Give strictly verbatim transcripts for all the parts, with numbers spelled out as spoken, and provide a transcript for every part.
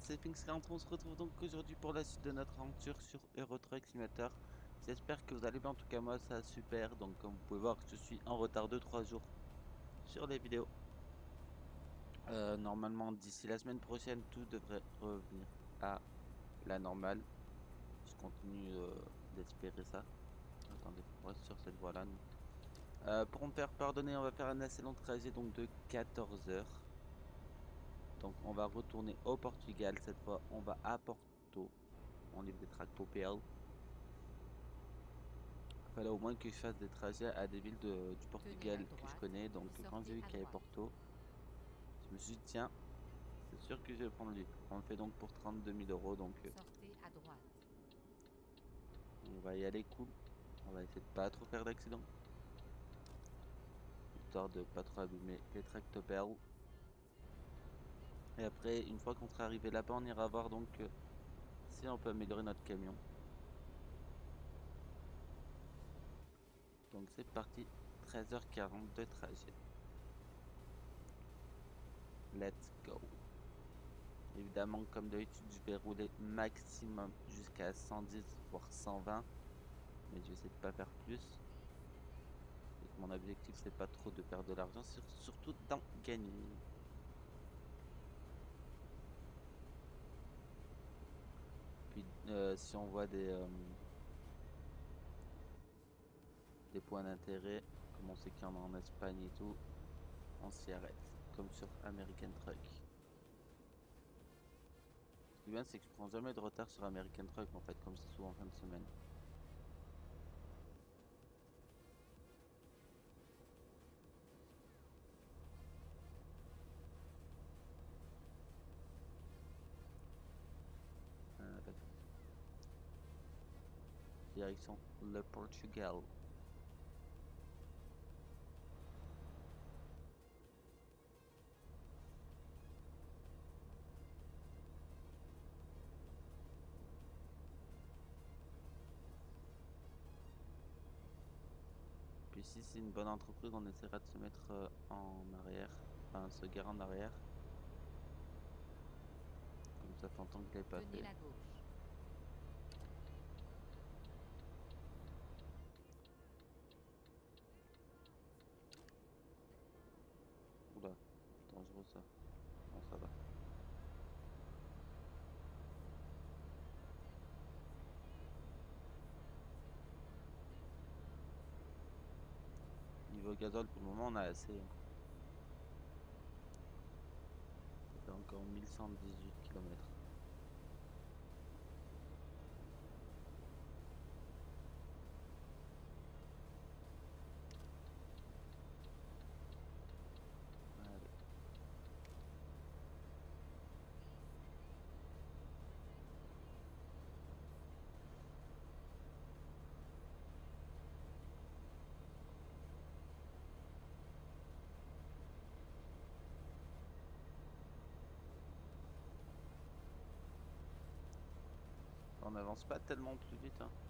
c'est Finkscamp, on se retrouve donc aujourd'hui pour la suite de notre aventure sur Euro Truck Simulator. J'espère que vous allez bien, en tout cas moi ça va super, donc comme vous pouvez voir je suis en retard de trois jours sur les vidéos. Euh, normalement d'ici la semaine prochaine tout devrait revenir à la normale. Je continue euh, d'espérer ça. Attendez, on reste sur cette voie là nous. Euh, pour me faire pardonner, on va faire un assez long trajet donc de quatorze heures. Donc on va retourner au Portugal, cette fois on va à Porto. On livre des tracts pour P L. Il fallait au moins que je fasse des trajets à des villes de, du Tenez la Portugal que je droite, connais. puis Donc quand j'ai sortez vu à qu'il y avait droite. Porto, je me suis dit tiens, c'est sûr que je vais prendre lui. On le fait donc pour trente-deux mille euros. Donc euh, Sortez à droite. on va y aller cool. On va essayer de pas trop faire d'accident. Histoire de pas trop abîmer les tracts P L. Et après, une fois qu'on sera arrivé là-bas, on ira voir donc euh, si on peut améliorer notre camion. Donc c'est parti, treize heures quarante de trajet. Let's go. Évidemment, comme d'habitude, je vais rouler maximum jusqu'à cent dix, voire cent vingt. Mais je vais essayer de pas faire plus. Et que mon objectif, c'est pas trop de perdre de l'argent, c'est surtout d'en gagner. Puis, euh, si on voit des, euh, des points d'intérêt, comme on sait qu'il y en a en Espagne et tout, on s'y arrête. Comme sur American Truck. Ce qui est bien, c'est que je prends jamais de retard sur American Truck, en fait, comme c'est souvent en fin de semaine. Euh, Direction le Portugal. Puis si c'est une bonne entreprise, on essaiera de se mettre euh, en arrière. Enfin, se garer en arrière. Comme ça fait longtemps que je l'ai pas Tenez fait. la gauche. Oula, dangereux ça. Bon, ça va. Niveau gazole, pour le moment, on a assez. Hein. Ça fait encore mille cent dix-huit kilomètres. Allez. On n'avance pas tellement plus vite. Hein.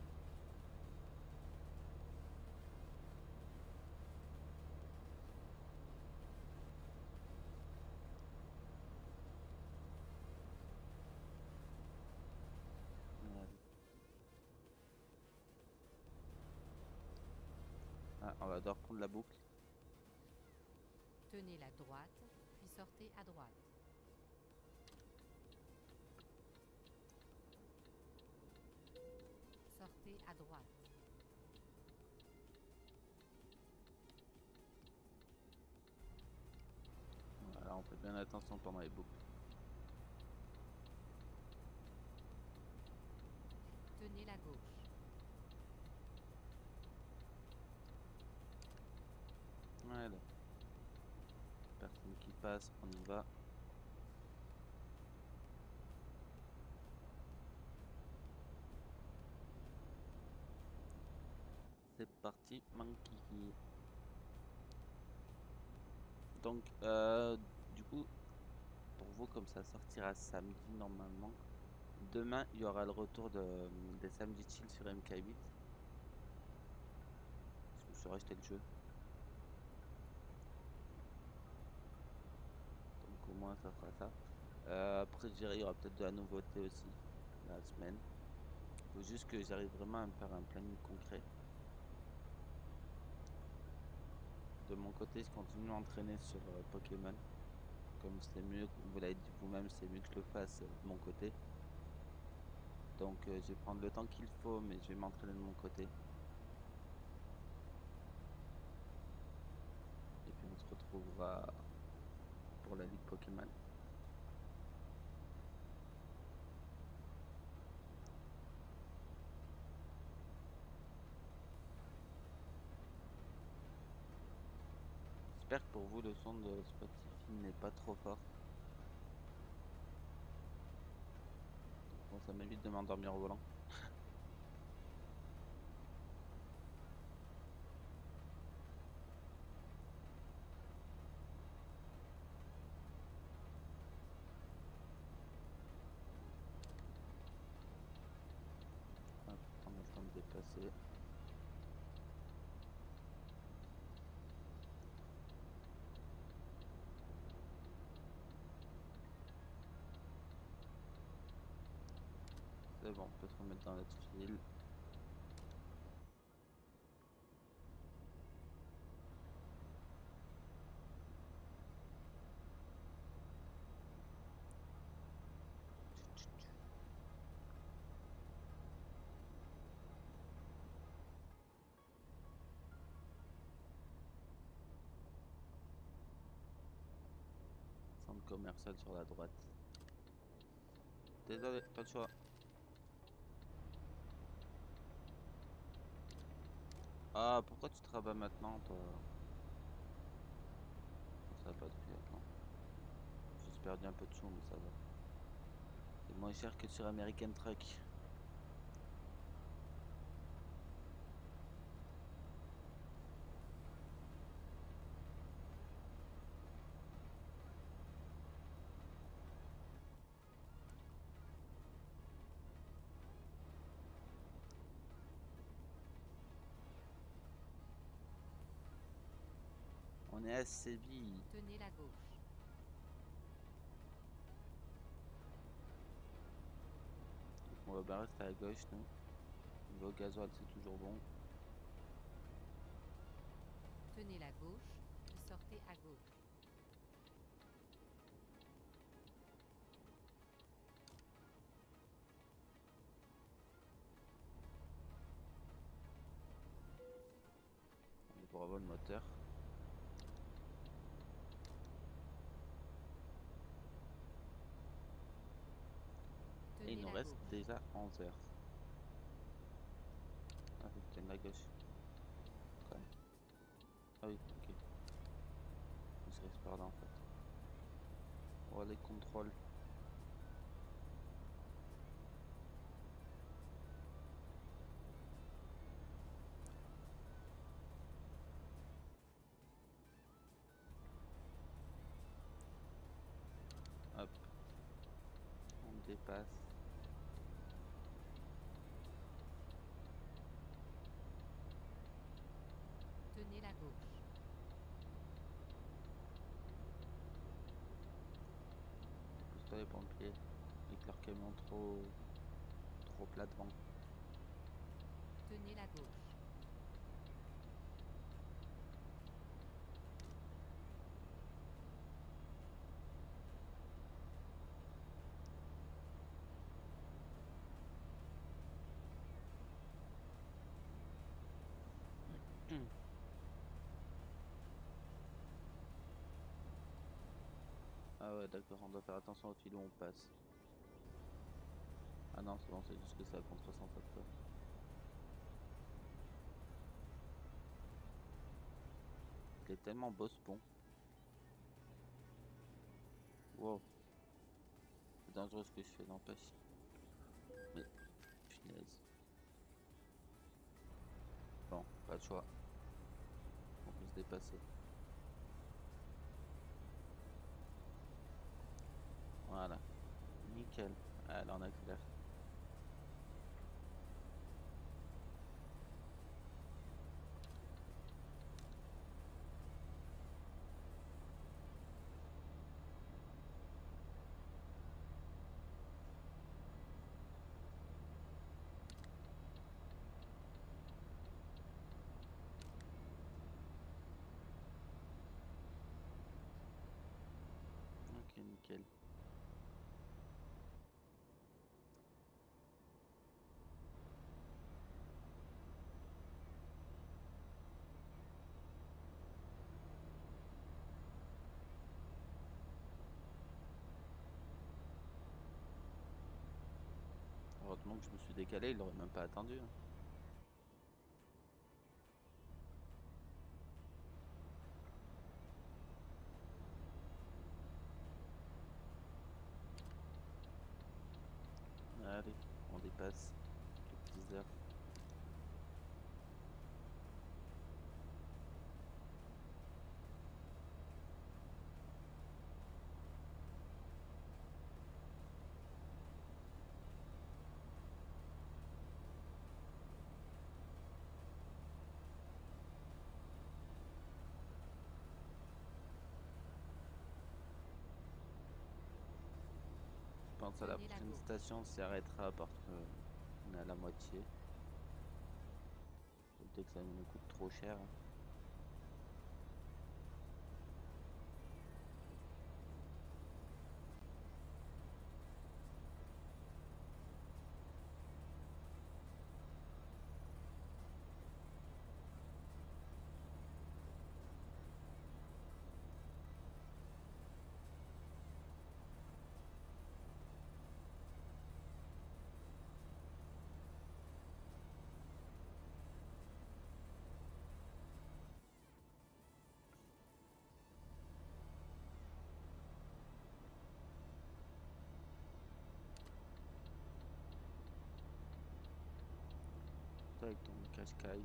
Allez. Ah, on va devoir prendre la boucle. Tenez la droite, puis sortez à droite. Sortez à droite. Voilà, on fait bien attention pendant les boucles. Tenez la gauche. Voilà. Personne qui passe, on y va. C'est parti, Monkey. Donc, euh, du coup, pour vous, comme ça sortira samedi normalement. Demain, il y aura le retour de, des samedis chill sur M K huit. Parce que je me suis racheté le jeu. Donc au moins ça fera ça. Euh, après, je dirais il y aura peut-être de la nouveauté aussi la semaine. Faut juste que j'arrive vraiment à me faire un planning concret. De mon côté, je continue à m'entraîner sur euh, Pokémon. Comme c'est mieux, vous l'avez dit vous-même, c'est mieux que je le fasse euh, de mon côté. Donc euh, je vais prendre le temps qu'il faut, mais je vais m'entraîner de mon côté. Et puis on se retrouvera pour la Ligue Pokémon. J'espère que pour vous le son de Spotify n'est pas trop fort. Bon, ça m'évite de m'endormir au volant. Hop, on a le temps de déplacer. C'est bon, on peut se remettre dans notre fil. Centre commercial sur la droite. Désolé, pas de choix. Ah, pourquoi tu te rabats maintenant, toi? Ça va pas depuis maintenant. J'ai juste perdu un peu de sous, mais ça va. C'est moins cher que sur American Truck. On est à Séville. Tenez la gauche. On va bien rester à gauche, nous. Niveau gasoil, c'est toujours bon. Tenez la gauche, puis sortez à gauche. On est pour avoir le moteur. Et il Tenez nous la reste gauche. déjà onze heures. Ah, faut que tu aies la gauche. Quand même. Ah oui, ok. Il se reste par là en fait. On va les contrôles. Hop. On dépasse. Tenez la gauche. Pousse-toi les pompiers. Avec leur camion trop, trop plat devant. Tenez la gauche. Ah ouais, d'accord, on doit faire attention au fil où on passe. Ah non, c'est bon, c'est juste que c'est à contresens cette fois. Il est tellement beau ce pont. Wow. C'est dangereux ce que je fais, n'empêche. Mais, punaise. Bon, pas de choix. On peut se dépasser. Voilà. Nickel. Allez, on accélère. nickel. Heureusement que je me suis décalé, il aurait même pas attendu. Hein. Allez, on dépasse les dix heures. Je pense à la Tenez la prochaine gauche. station s'y arrêtera parce qu'on est à la moitié. Dès que ça nous coûte trop cher. Hein. Toi avec ton Qashqai.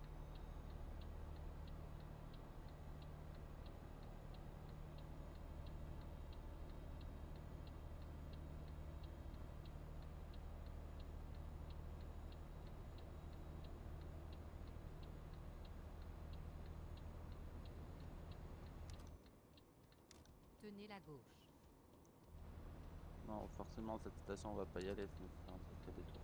Tenez la gauche. Non, forcément cette station on va pas y aller, ça nous fait un sacré détour.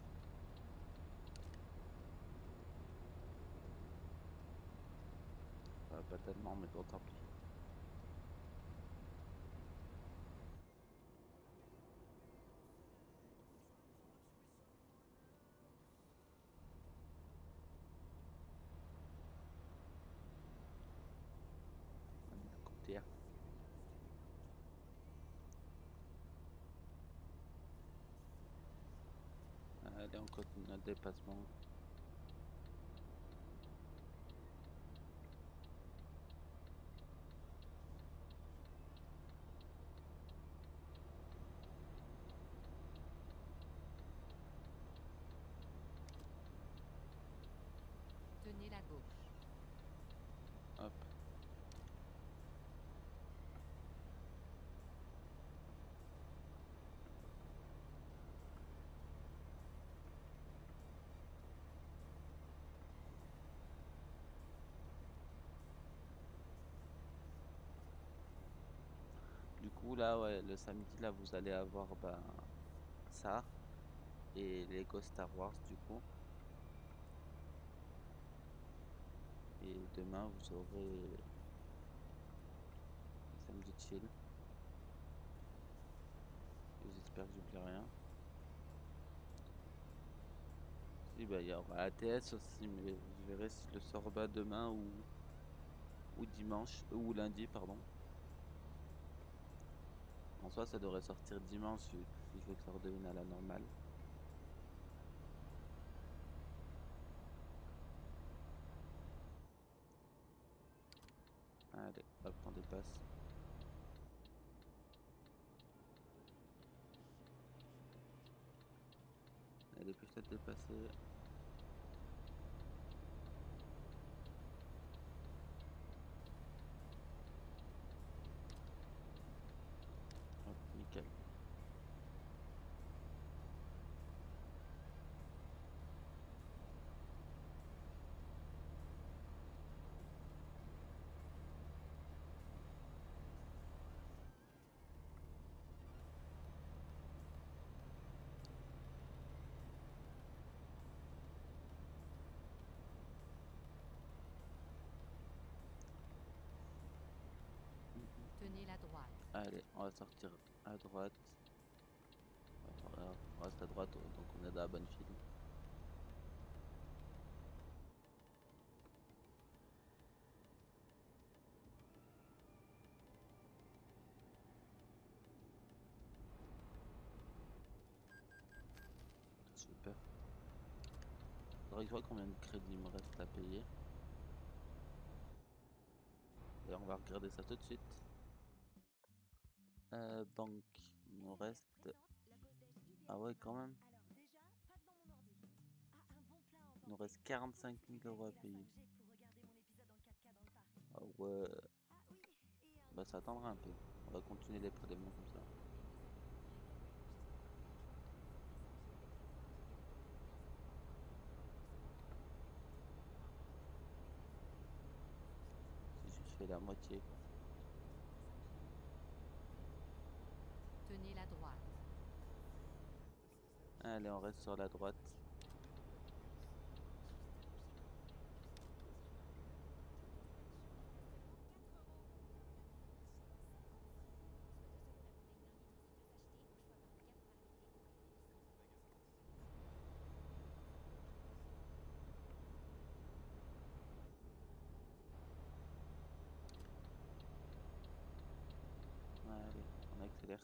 Bah, pas tellement, mais bon, tant pis. Un hélicoptère. Allez, on continue notre dépassement. Tenez la gauche. Hop. Du coup là ouais le samedi là vous allez avoir bah, ça et Lego Star Wars du coup. Et demain vous aurez le samedi chill. Et j'espère que j'oublie rien. Si bah il y aura A T S aussi mais je verrai si le sort bat demain ou, ou dimanche ou lundi pardon. En soi ça devrait sortir dimanche si si je veux que ça redevienne à la normale. Allez, hop, on dépasse. Allez, dépêche-toi de dépasser. Hop, nickel. Allez, on va sortir à droite. Enfin, on reste à droite, donc on est dans la bonne file. Super. Faudrait que je vois combien de crédits il me reste à payer. Et on va regarder ça tout de suite. Euh, banque, il nous reste... Ah ouais, quand même. Il nous reste quarante-cinq mille euros à payer. Ah ouais. Bah ça attendra un peu. On va continuer les prélèvements comme ça. Si je fais la moitié, quoi. Tenez la droite. Allez, on reste sur la droite. Allez, on accélère.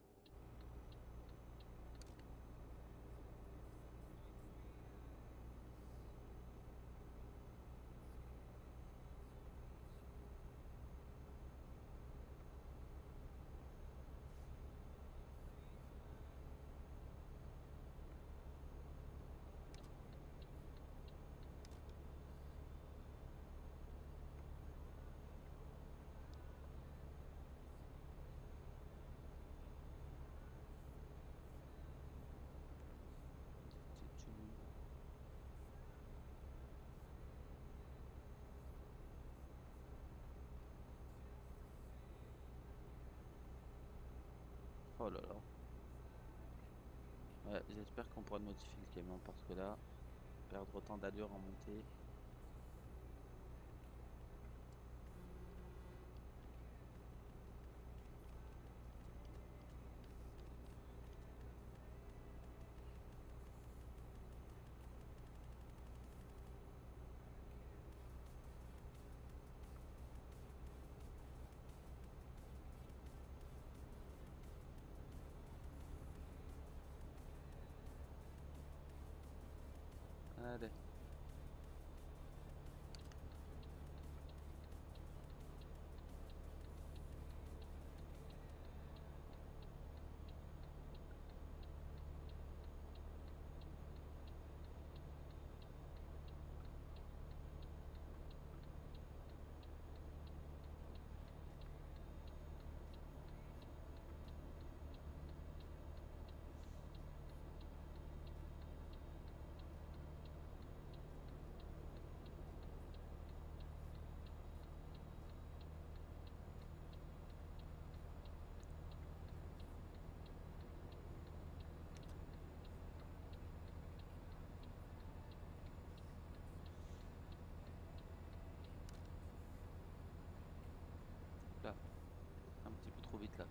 Oh là là. Ouais, j'espère qu'on pourra modifier le camion parce que là, perdre autant d'allure en montée. Allez. Là, un petit peu trop vite là.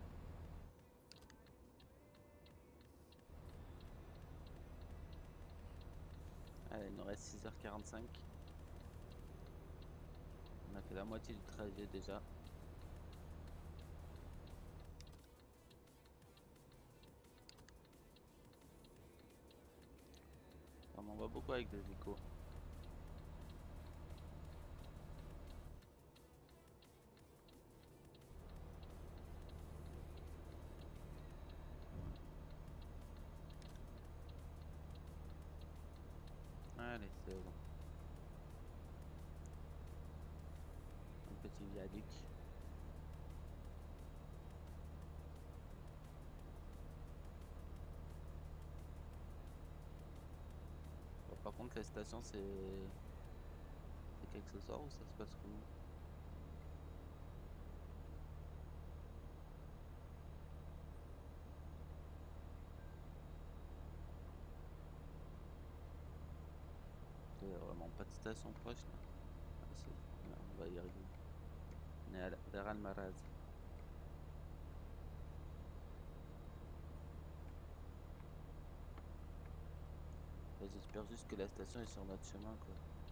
Allez, il nous reste six heures quarante-cinq. On a fait la moitié du trajet déjà. On en voit beaucoup avec des hélicos. Allez, c'est bon. Un petit viaduc. Bon, par contre, la station, c'est... C'est quelque chose ou ça se passe comment? Il y a vraiment pas de station proche là. Ah, si, on va y arriver. On est à la- vers Almaraz. Bah, j'espère juste que la station est sur notre chemin, quoi.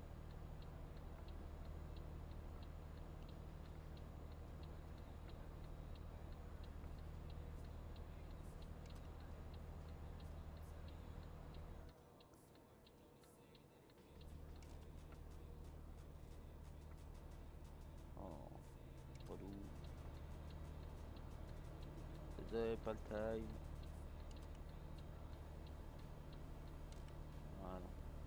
Oh, relou. Désolé, pas le time. Voilà.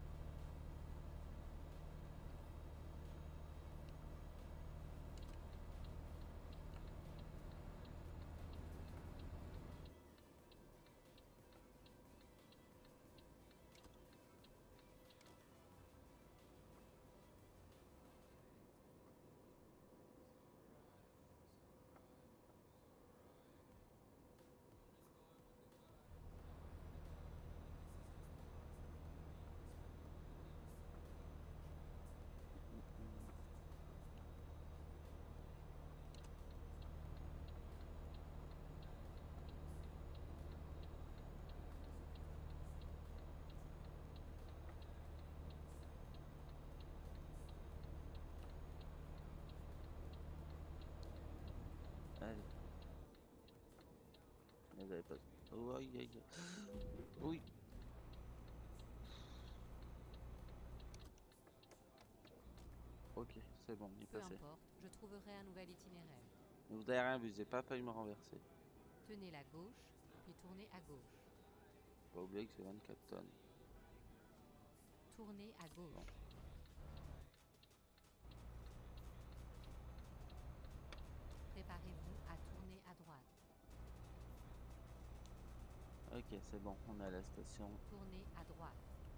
Allez. Vous avez pas. Oh, aïe, aïe, aïe. Oui. Ok, c'est bon, il est Peu passé. importe, je trouverai un nouvel itinéraire. Mais vous avez rien vu, j'ai pas failli me renverser. Tenez la gauche, puis tournez à gauche. Faut pas oublier que c'est vingt-quatre tonnes. Tournez à gauche. Bon. Préparez-vous à tourner à droite. Ok, c'est bon, on est à la station. Tournez à droite.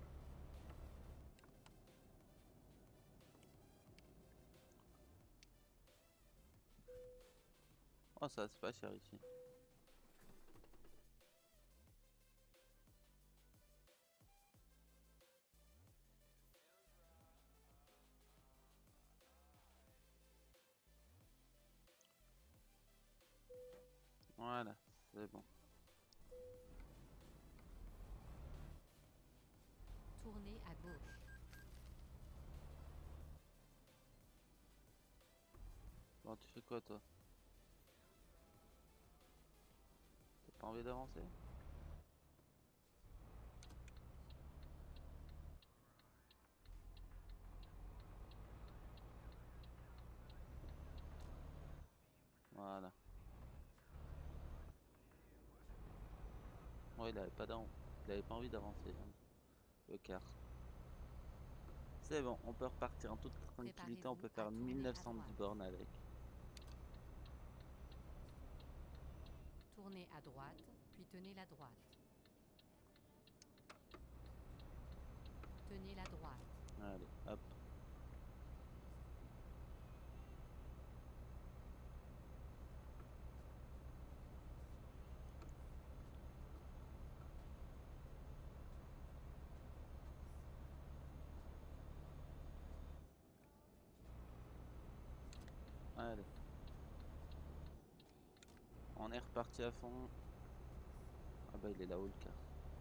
Oh, ça c'est pas cher ici. Voilà, c'est bon. Tournez à gauche. Bon, tu fais quoi toi? T'as pas envie d'avancer? Voilà. Ouais, il avait pas d'en... il avait pas envie d'avancer, hein, le car. C'est bon, on peut repartir en toute tranquillité, on Préparez-vous peut à faire tourner à mille neuf cent dix droite. bornes avec. Tournez à droite, puis tenez la droite. Tenez la droite. Allez, hop. Allez. On est reparti à fond. Ah bah il est là-haut le car.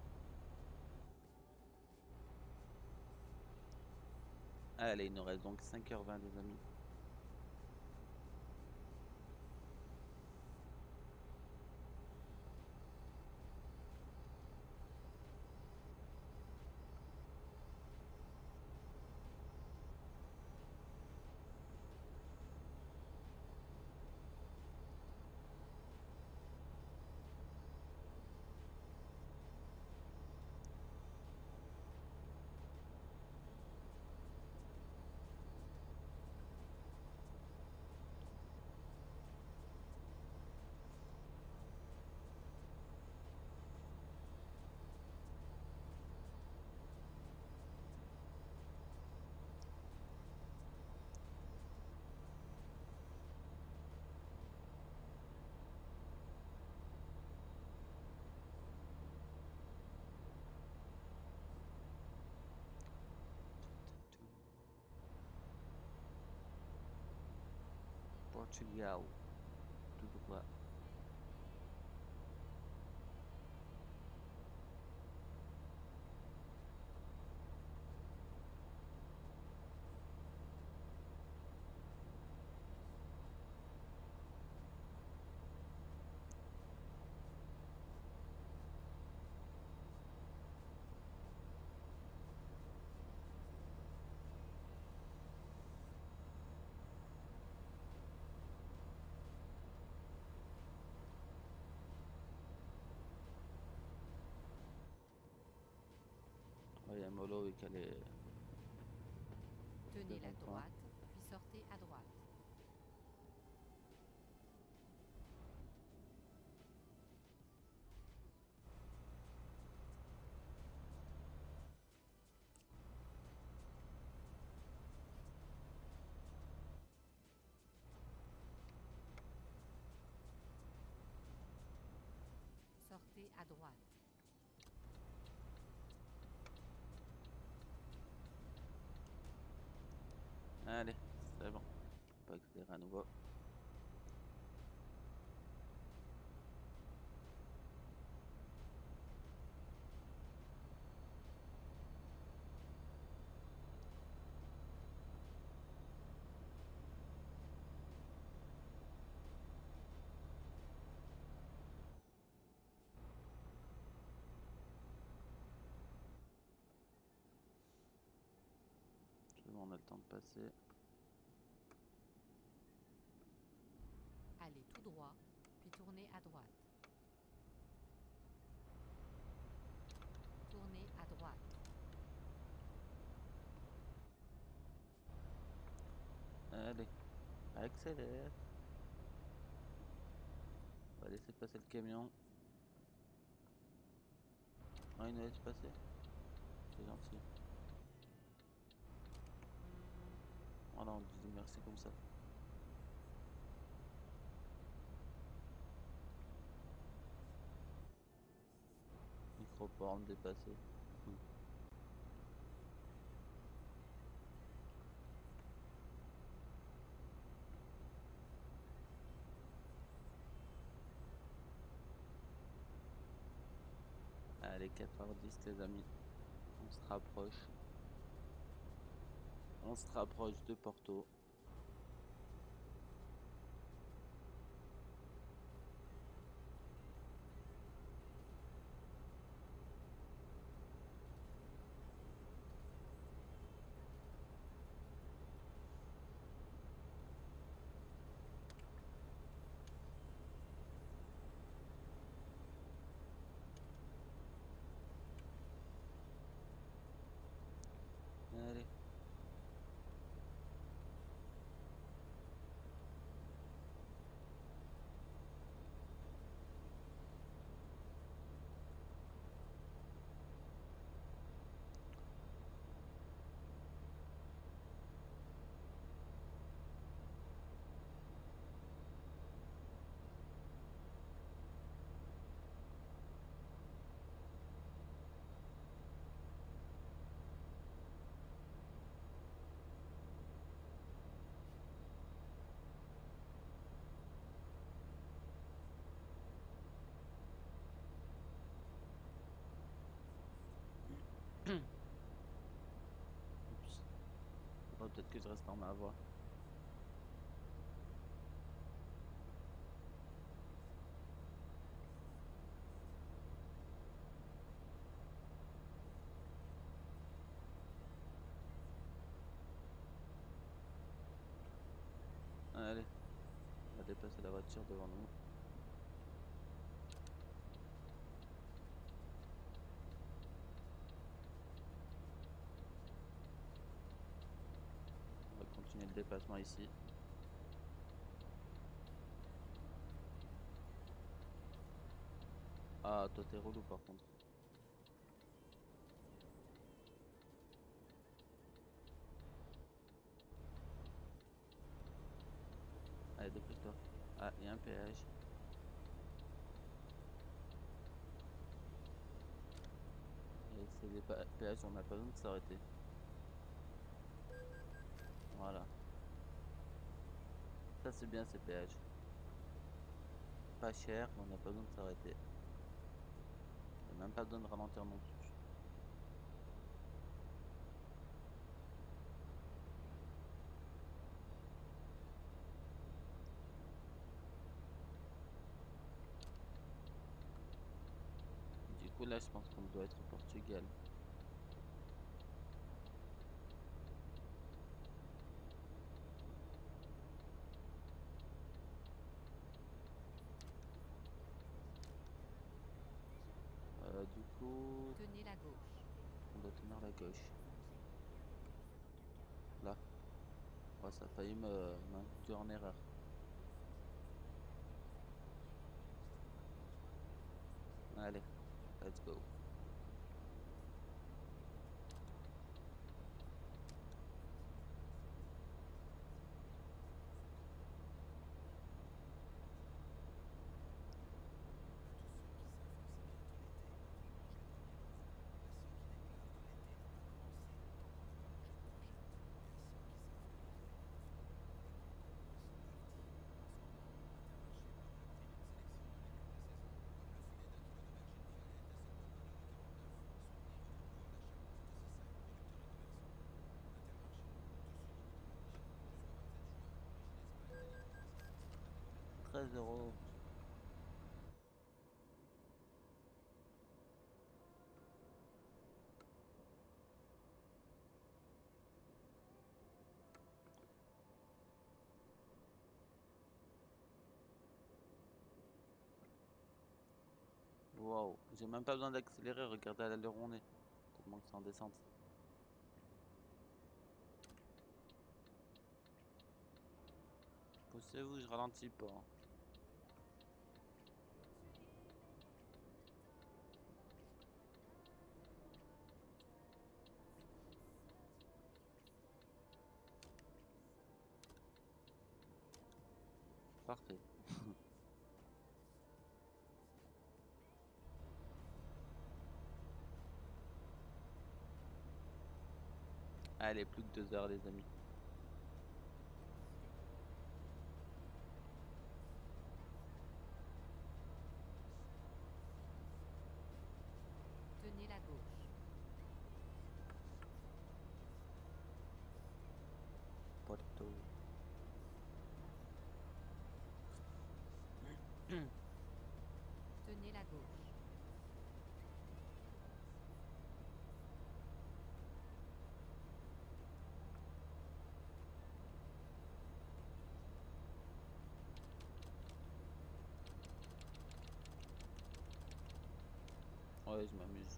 Allez, il nous reste donc cinq heures vingt les amis. Portugal. Tout droit. qu'elle est mollo et qu'elle est... Tenez la bon point. droite, puis sortez à droite. Sortez à droite. Allez, c'est bon. Pas accélérer à nouveau. C'est bon, on a le temps de passer. Allez tout droit, puis tournez à droite. Tournez à droite. Allez, accélère. On va laisser passer le camion. Ah, il nous laisse passer. C'est gentil. Voilà, on dit merci comme ça. Micro-borne dépassée. Cool. Allez, quatre heures dix les amis. On se rapproche. On se rapproche de Porto. Allez. Oups. Oh, peut-être que je reste dans ma voie. Allez. On va dépasser la voiture devant nous. On va continuer le dépassement ici. Ah, toi t'es relou par contre. Allez, dépêche-toi. Ah, il y a un péage. Et c'est des pa- péages, on n'a pas besoin de s'arrêter. Voilà. Ça c'est bien ces péages. Pas cher, mais on n'a pas besoin de s'arrêter. Et même pas besoin de ralentir non plus. Du coup là je pense qu'on doit être au Portugal. Euh, du coup, Tenez la gauche. on On doit tenir la gauche. Là. Ouais, ça a failli me m'induire en erreur. Allez, let's go. treize euros. Wow, j'ai même pas besoin d'accélérer, regardez à l'allure où on est. Tellement que c'est en descente. Poussez-vous, je ralentis pas. Hein. Parfait. Allez, plus que deux heures les amis. Tenez la gauche. Porto. Tenez la gauche. Ouais, je m'amuse.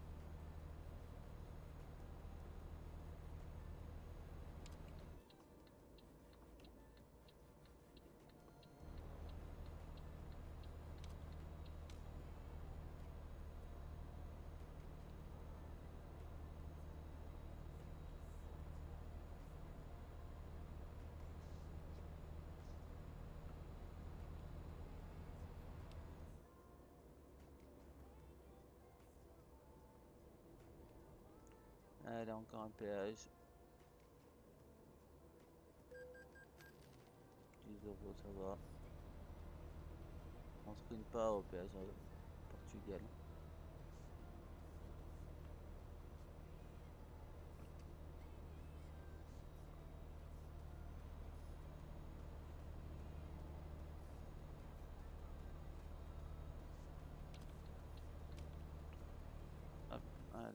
Allez, encore un péage. dix euros, ça va. On se ruine pas au péage à Portugal. Hop, allez.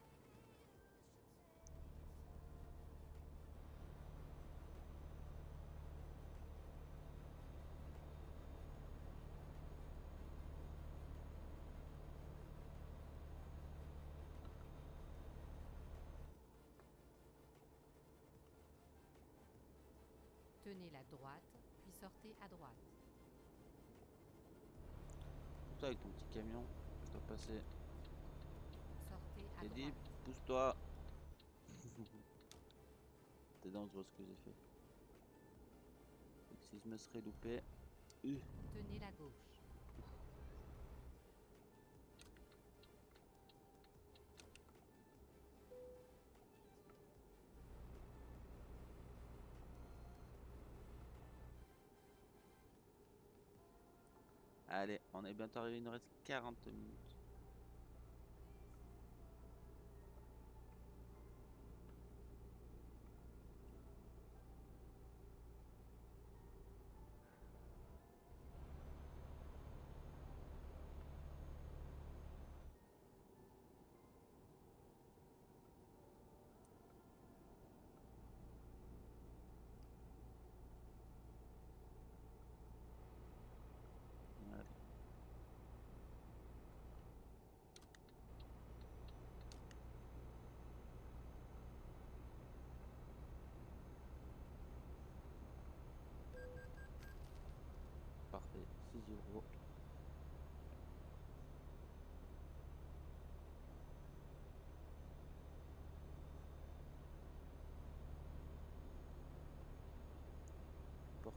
Tenez la droite, puis sortez à droite. Toi avec ton petit camion, tu dois passer. Sortez à J'ai dit, droite. pousse-toi. C'est dangereux ce que j'ai fait. Donc, si je me serais loupé. Uh. Tenez la gauche. Allez, on est bientôt arrivé, il nous reste quarante minutes. Allez.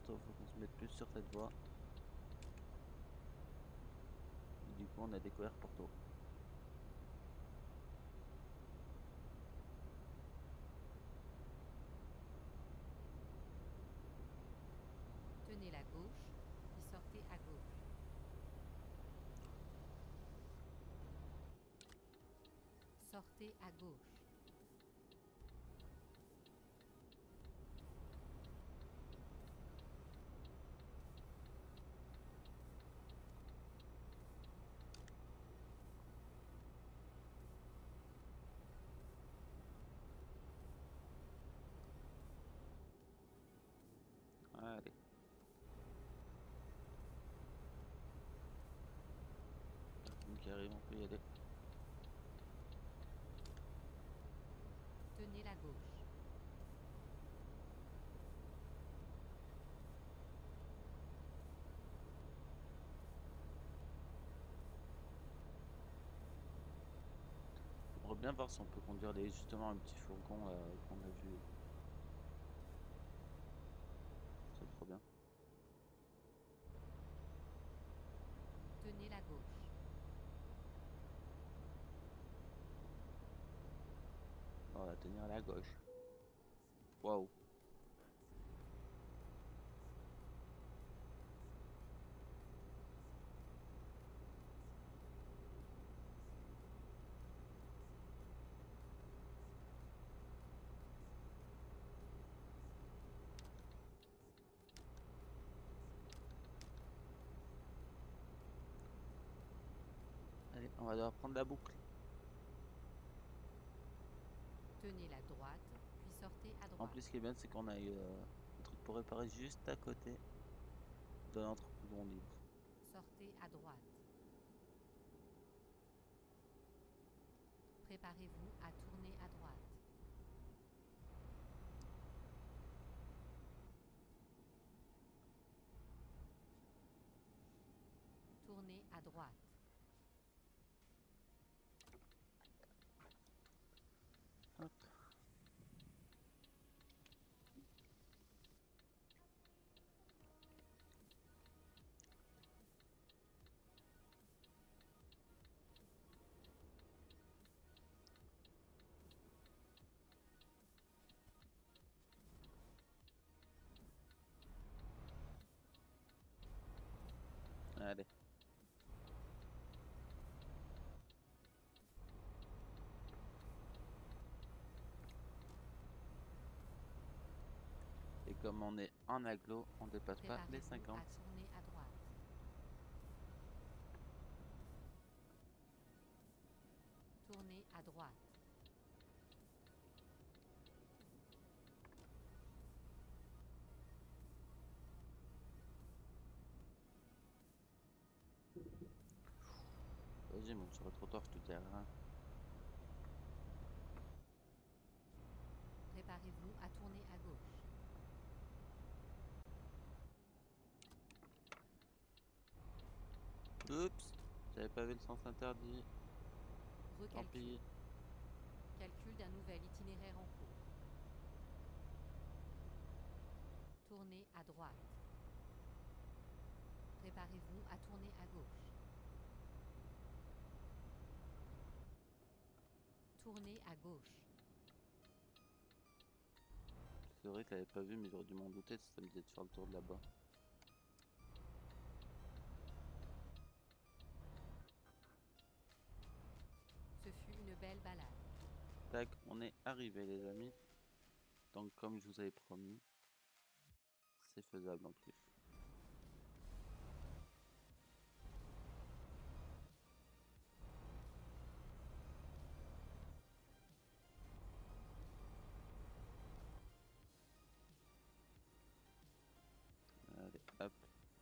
Porto, faut qu'on se mette plus sur cette voie. Et du coup, on a découvert Porto. Tenez la gauche, puis sortez à gauche. Sortez à gauche. Allez. Personne qui arrive, on peut y aller. Tenez la gauche. J'aimerais bien voir si on peut conduire les, justement un petit fourgon là, qu'on a vu. C'est trop bien. Tenez la gauche. On va tenir à la gauche. Waouh. Allez, on va devoir prendre la boucle. Tenez la droite, puis sortez à En droite. plus, ce qui est bien, c'est qu'on a eu euh, un truc pour réparer juste à côté de l'entreprise où on livre. Sortez à droite. Préparez-vous à tourner à droite. Tournez à droite. Hop. Allez. Et comme on est en agglo, on dépasse pas les Préparez-vous cinquante. à tourner à droite. Tournez à droite. Vas-y, monte sur le trottoir, je te dis rien. Préparez-vous à tourner à gauche. Oups, j'avais pas vu le sens interdit. Tant Recalcul. pis. Calcul d'un nouvel itinéraire en cours. Tournez à droite. Préparez-vous à tourner à gauche. Tournez à gauche. C'est vrai que je l'avais pas vu, mais j'aurais dû m'en douter si ça me disait de faire le tour de là-bas. Ce fut une belle balade. Tac, on est arrivé les amis. Donc comme je vous avais promis, c'est faisable en plus. Allez, hop.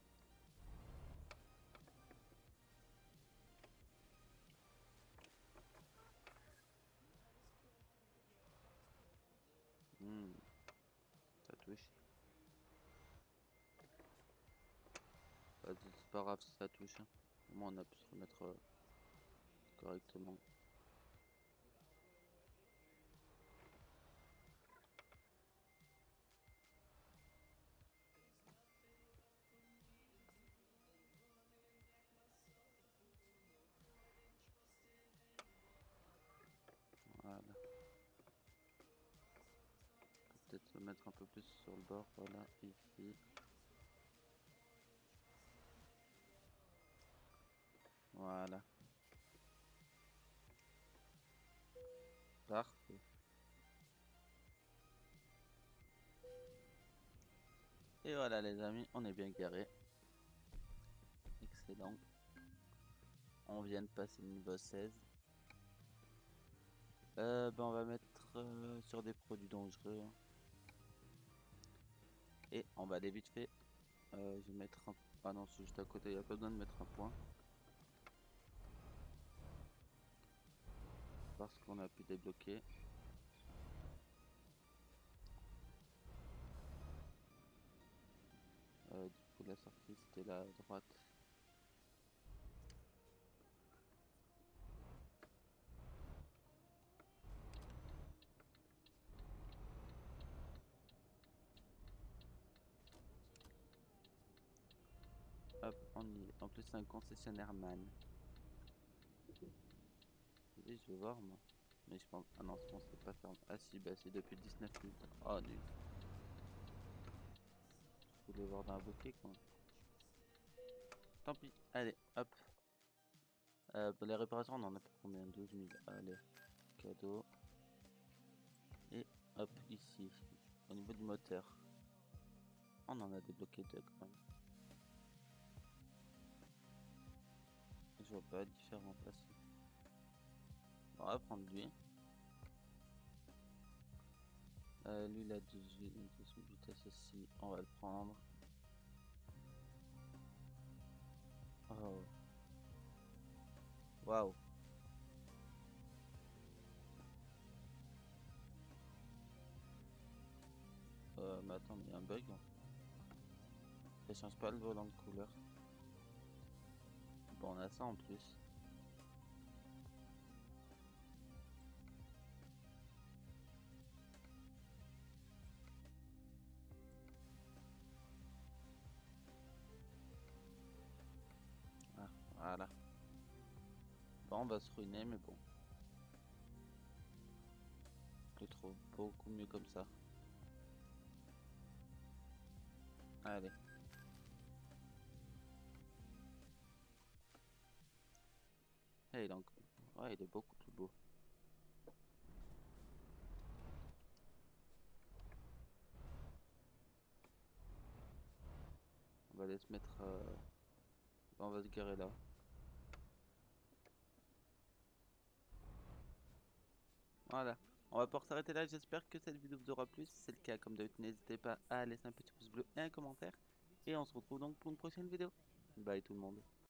Hmm, ça touche. Vas-y, c'est pas grave si ça touche. Hein. Au moins on a pu se remettre euh, correctement. mettre un peu plus sur le bord, voilà, ici. Voilà. Parfait. Et voilà les amis, on est bien garé. Excellent. On vient de passer le niveau seize. Euh, ben on va mettre euh, sur des produits dangereux. Hein. Et on va aller vite fait. Euh, je vais mettre un... Ah non, c'est juste à côté, il n'y a pas besoin de mettre un point. Parce qu'on a pu débloquer. Euh, du coup la sortie c'était là à droite. Hop, on y est. En plus c'est un concessionnaire man. Oui, je vais voir moi. Mais je pense... Ah non, je pense que c'est pas fermé. Ah si, bah c'est depuis dix-neuf minutes. Oh nul. Je voulais voir dans un bouquet quand même. Tant pis. Allez, hop. Euh, pour les réparations, on en a pour combien? douze mille. Allez, cadeau. Et hop, ici. Au niveau du moteur. On en a débloqué deux quand même. Je vois pas différentes façons. On va prendre lui. Euh, lui il a douze vitesses aussi. On va le prendre. Oh. Waouh. Euh, mais attends, mais il y a un bug. Hein. Ça change pas le volant de couleur. Bon, on a ça en plus. Ah, voilà. Bon, on va se ruiner, mais bon. Je le trouve beaucoup mieux comme ça. Allez. Hey, donc, ouais, il est beaucoup plus beau. On va aller se mettre. Euh... On va se garer là. Voilà. On va pouvoir s'arrêter là. J'espère que cette vidéo vous aura plu. Si c'est le cas, comme d'habitude, n'hésitez pas à laisser un petit pouce bleu et un commentaire. Et on se retrouve donc pour une prochaine vidéo. Bye tout le monde.